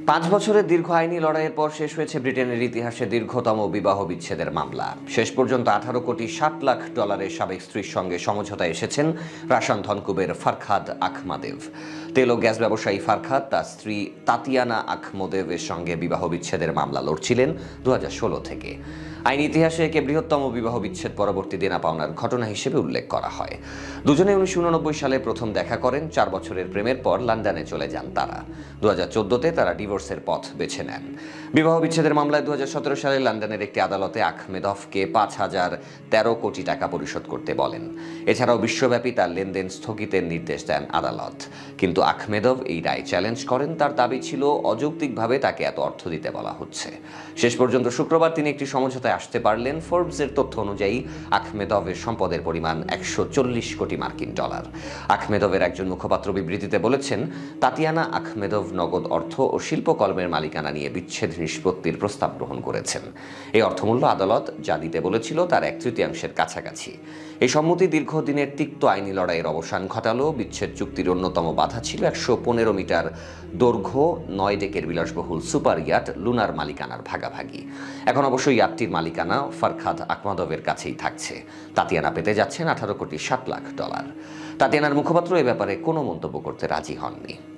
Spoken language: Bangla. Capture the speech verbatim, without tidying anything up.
পাঁচ বছরের দীর্ঘ আইনি লড়াইয়ের পর শেষ হয়েছে ব্রিটেনের ইতিহাসে দীর্ঘতম বিবাহ বিচ্ছেদের মামলা। শেষ পর্যন্ত আঠারো কোটি ষাট লাখ ডলারের সাবেক স্ত্রীর সঙ্গে সমঝোতায় এসেছেন রাশান ধনকুবের ফারখাদ আখমাদেভ। তেল ও গ্যাস ব্যবসায়ী ফারখাদ তার স্ত্রী তাতিয়ানা আখমোদেভের সঙ্গে বিবাহ বিচ্ছেদের মামলা লড়ছিলেন দু হাজার ষোলো থেকে। আইনি ইতিহাসে একে বৃহত্তম বিবাহ বিচ্ছেদ পরবর্তী দেনা পাওনার ঘটনা হিসেবে উল্লেখ করা হয়। দুজনে উনিশশো উননব্বই সালে প্রথম দেখা করেন। চার বছরের প্রেমের পর লন্ডনে চলে যান তারা। দু হাজার চোদ্দোতে তারা ডিভোর্সের পথ বেছে নেন। বিবাহ বিচ্ছেদের মামলায় দু হাজার সতেরো সালে লন্ডনের একটি আদালতে আখমেদভকে পাঁচ হাজার তেরো কোটি টাকা পরিশোধ করতে বলেন। এছাড়াও বিশ্বব্যাপী তার লেনদেন স্থগিতের নির্দেশ দেন আদালত। কিন্তু আখমেদভ এই রায় চ্যালেঞ্জ করেন। তার দাবি ছিল অযৌক্তিকভাবে তাকে এত অর্থ দিতে বলা হচ্ছে। শেষ পর্যন্ত শুক্রবার তিনি একটি সমঝোতায় আসতে পারলেন। ফোর্বসের তথ্য অনুযায়ী আখমেদভের সম্পদের পরিমাণ একশো চল্লিশ কোটি মার্কিন ডলার। আখমেদভের একজন মুখপাত্র বিবৃতিতে বলেছেন, তাতিয়ানা আখমেদভ নগদ অর্থ ও শিল্পকর্মের মালিকানা নিয়ে বিচ্ছেদ নিষ্পত্তির প্রস্তাব গ্রহণ করেছেন। এই অর্থমূল্য আদালত যা দিতে বলেছিল তার এক তৃতীয়াংশের কাছাকাছি। এই সম্মতি দীর্ঘদিনের তিক্ত আইনি লড়াইয়ের অবসান ঘটালো। বিচ্ছেদ চুক্তির অন্যতম বাধা ছিল একশো পনেরো মিটার দৈর্ঘ্য নয় ডেকের বিলাসবহুল সুপার ইয়াট লুনার মালিকানার ভাগাভাগি। এখন অবশ্য ইয়াটটির মালিকানা ফারখাদ আখমাদভের কাছেই থাকছে। তাতিয়ানা পেতে যাচ্ছেন আঠারো কোটি ষাট লাখ ডলার। তাতিয়ানার মুখপাত্র এ ব্যাপারে কোনো মন্তব্য করতে রাজি হননি।